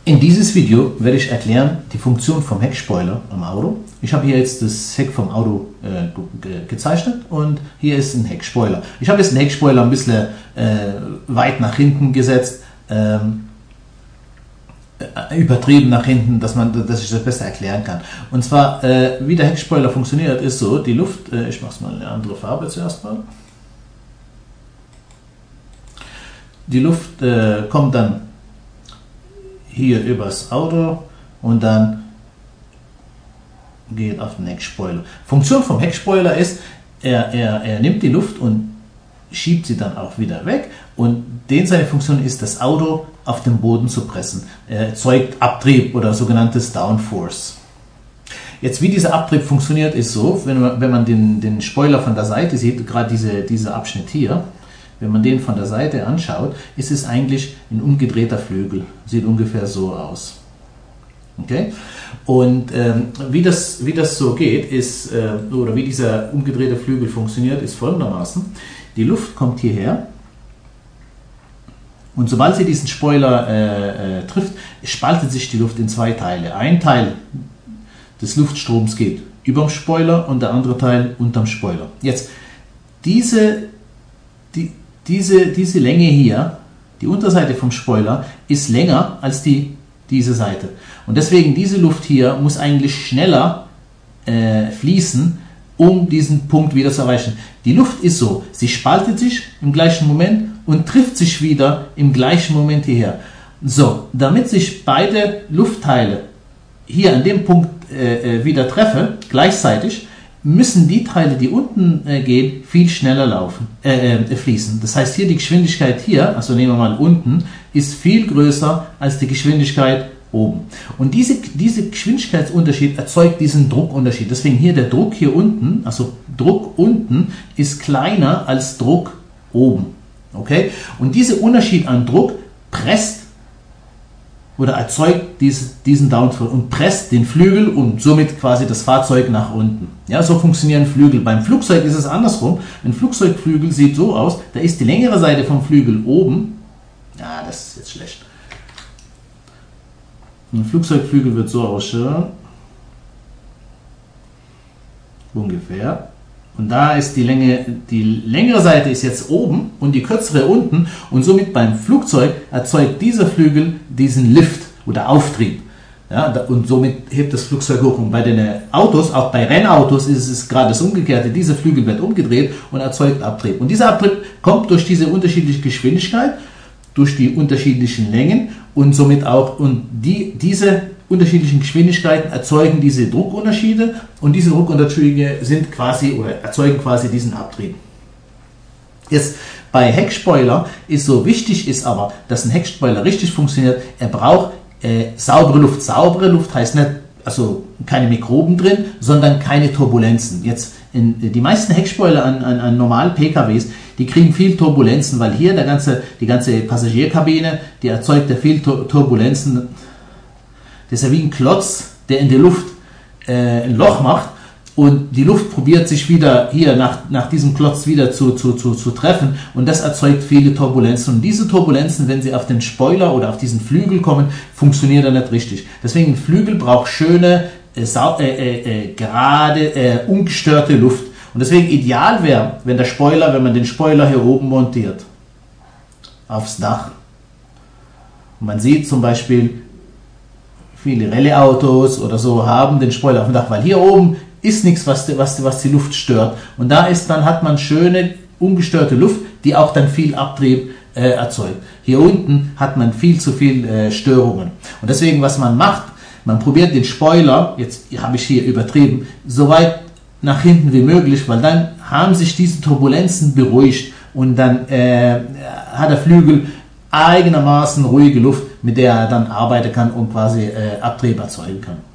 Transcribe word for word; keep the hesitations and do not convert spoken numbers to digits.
In dieses Video werde ich erklären die Funktion vom Heckspoiler am Auto. Ich habe hier jetzt das Heck vom Auto äh, ge gezeichnet und hier ist ein Heckspoiler. Ich habe jetzt den Heckspoiler ein bisschen äh, weit nach hinten gesetzt, ähm, äh, übertrieben nach hinten, dass, man, dass ich das besser erklären kann. Und zwar, äh, wie der Heckspoiler funktioniert, ist so, die Luft, äh, ich mache es mal in eine andere Farbe zuerst mal. Die Luft äh, kommt dann hier übers Auto und dann geht auf den Heckspoiler. Funktion vom Heckspoiler ist, er, er, er nimmt die Luft und schiebt sie dann auch wieder weg, und den seine Funktion ist, das Auto auf den Boden zu pressen. Er erzeugt Abtrieb oder sogenanntes Downforce. Jetzt, wie dieser Abtrieb funktioniert, ist so, wenn man, wenn man den, den Spoiler von der Seite sieht, gerade diese, dieser Abschnitt hier, wenn man den von der Seite anschaut, ist es eigentlich ein umgedrehter Flügel. Sieht ungefähr so aus. Okay? Und ähm, wie, das, wie das so geht, ist, äh, oder wie dieser umgedrehte Flügel funktioniert, ist folgendermaßen. Die Luft kommt hierher und sobald sie diesen Spoiler äh, äh, trifft, spaltet sich die Luft in zwei Teile. Ein Teil des Luftstroms geht über dem Spoiler und der andere Teil unterm Spoiler. Jetzt, diese, die, diese, diese Länge hier, die Unterseite vom Spoiler, ist länger als die, diese Seite. Und deswegen, diese Luft hier muss eigentlich schneller äh, fließen, um diesen Punkt wieder zu erreichen. Die Luft ist so, sie spaltet sich im gleichen Moment und trifft sich wieder im gleichen Moment hierher. So, damit sich beide Luftteile hier an dem Punkt äh, wieder treffen, gleichzeitig, müssen die Teile, die unten äh, gehen, viel schneller laufen, äh, äh, fließen. Das heißt, hier die Geschwindigkeit hier, also nehmen wir mal unten, ist viel größer als die Geschwindigkeit oben. Und diese, diese Geschwindigkeitsunterschied erzeugt diesen Druckunterschied. Deswegen hier der Druck hier unten, also Druck unten, ist kleiner als Druck oben. Okay? Und dieser Unterschied an Druck presst oder erzeugt dies, diesen Downforce und presst den Flügel und somit quasi das Fahrzeug nach unten. Ja, so funktionieren Flügel. Beim Flugzeug ist es andersrum. Ein Flugzeugflügel sieht so aus, da ist die längere Seite vom Flügel oben. Ja, das ist jetzt schlecht. Ein Flugzeugflügel wird so ausschauen. Ungefähr. Und da ist die Länge, die längere Seite ist jetzt oben und die kürzere unten, und somit beim Flugzeug erzeugt dieser Flügel diesen Lift oder Auftrieb. Ja, und somit hebt das Flugzeug hoch. Und bei den Autos, auch bei Rennautos, ist es gerade das Umgekehrte. Dieser Flügel wird umgedreht und erzeugt Abtrieb. Und dieser Abtrieb kommt durch diese unterschiedliche Geschwindigkeit, durch die unterschiedlichen Längen und somit auch, und die, diese unterschiedlichen Geschwindigkeiten erzeugen diese Druckunterschiede, und diese Druckunterschiede sind quasi oder erzeugen quasi diesen Abtrieb. Jetzt bei Heckspoiler ist so wichtig ist aber, dass ein Heckspoiler richtig funktioniert, er braucht äh, saubere Luft. Saubere Luft heißt nicht, also keine Mikroben drin, sondern keine Turbulenzen. Jetzt in, die meisten Heckspoiler an, an, an normalen P K Ws, die kriegen viel Turbulenzen, weil hier der ganze, die ganze Passagierkabine, die erzeugt ja viel Turbulenzen. Das ist ja wie ein Klotz, der in der Luft äh, ein Loch macht, und die Luft probiert sich wieder hier nach, nach diesem Klotz wieder zu, zu, zu, zu treffen, und das erzeugt viele Turbulenzen. Und diese Turbulenzen, wenn sie auf den Spoiler oder auf diesen Flügel kommen, funktioniert er nicht richtig. Deswegen ein Flügel braucht schöne, äh, äh, äh, gerade, äh, ungestörte Luft. Und deswegen ideal wäre, wenn der Spoiler, wenn man den Spoiler hier oben montiert, aufs Dach. Und man sieht zum Beispiel, viele Rallye-Autos oder so haben den Spoiler auf dem Dach, weil hier oben ist nichts, was die, was, die, was die Luft stört. Und da ist, dann hat man schöne, ungestörte Luft, die auch dann viel Abtrieb äh, erzeugt. Hier unten hat man viel zu viel äh, Störungen. Und deswegen, was man macht, man probiert den Spoiler, jetzt habe ich hier übertrieben, so weit nach hinten wie möglich, weil dann haben sich diese Turbulenzen beruhigt, und dann äh, hat der Flügel eigenermaßen ruhige Luft, mit der er dann arbeiten kann und quasi äh, Abtrieb erzeugen kann.